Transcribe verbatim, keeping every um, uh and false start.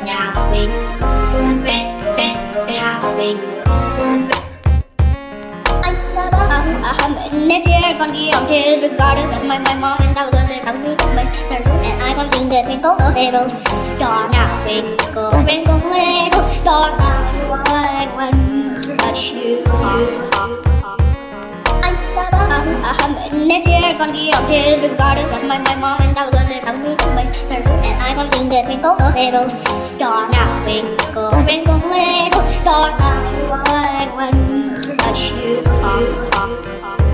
Now twinkle, now twinkle. I'm so I'm in the air, gonna be on kindergarten with my, my mom and I was gonna help me with my sister. And I don't think that twinkle, little star. Now twinkle, twinkle, little star. I wonder what you are. I'm so I'm in the air, gonna be on kindergarten with my, my mom and I was gonna help me with my sister. And I don't think that twinkle, little star. Now twinkle, twinkle, little star. I wonder what you are.